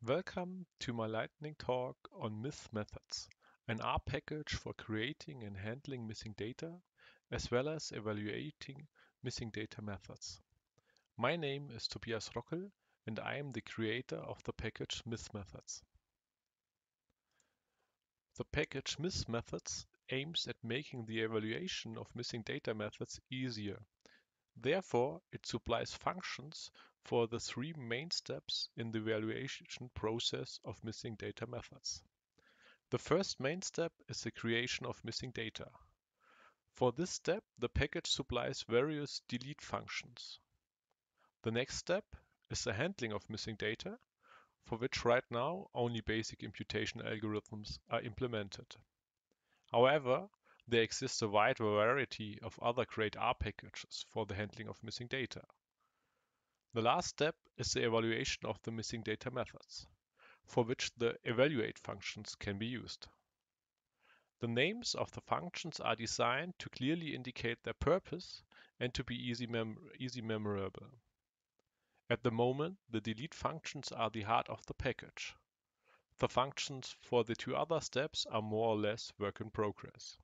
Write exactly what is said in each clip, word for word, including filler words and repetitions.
Welcome to my lightning talk on Myth Methods, an R package for creating and handling missing data, as well as evaluating missing data methods. My name is Tobias Rockel, and I am the creator of the package Myth Methods. The package Myth Methods aims at making the evaluation of missing data methods easier. Therefore, it supplies functions for the three main steps in the evaluation process of missing data methods. The first main step is the creation of missing data. For this step, the package supplies various delete functions. The next step is the handling of missing data, for which right now only basic imputation algorithms are implemented. However, there exists a wide variety of other great R packages for the handling of missing data. The last step is the evaluation of the missing data methods, for which the evaluate functions can be used. The names of the functions are designed to clearly indicate their purpose and to be easy, mem easy memorable. At the moment, the delete functions are the heart of the package. The functions for the two other steps are more or less work in progress.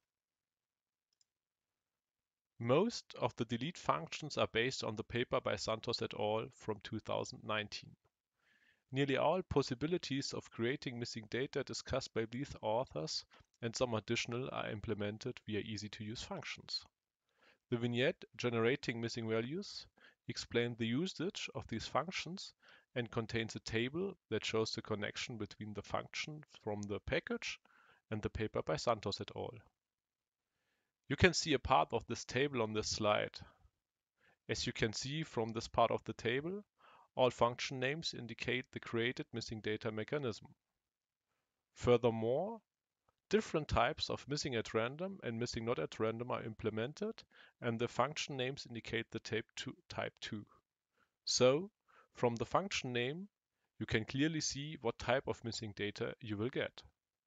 Most of the delete functions are based on the paper by Santos et al. From two thousand nineteen. Nearly all possibilities of creating missing data discussed by these authors and some additional are implemented via easy-to-use functions. The vignette generating missing values explains the usage of these functions and contains a table that shows the connection between the function from the package and the paper by Santos et al. You can see a part of this table on this slide. As you can see from this part of the table, all function names indicate the created missing data mechanism. Furthermore, different types of missing at random and missing not at random are implemented, and the function names indicate the type two. Type two. So, from the function name, you can clearly see what type of missing data you will get.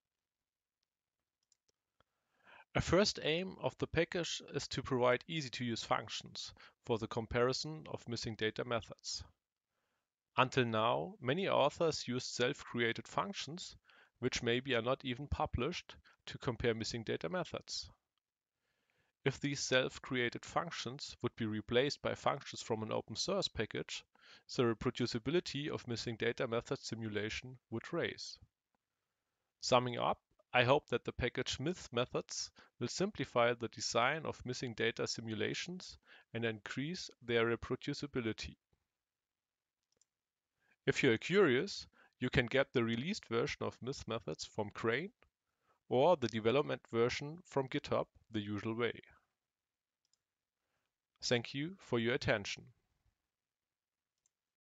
A first aim of the package is to provide easy-to-use functions for the comparison of missing data methods. Until now, many authors used self-created functions, which maybe are not even published, to compare missing data methods. If these self-created functions would be replaced by functions from an open source package, the reproducibility of missing data method simulation would rise. Summing up, I hope that the package Myth Methods will simplify the design of missing data simulations and increase their reproducibility. If you are curious, you can get the released version of Myth Methods from Crane or the development version from GitHub the usual way. Thank you for your attention.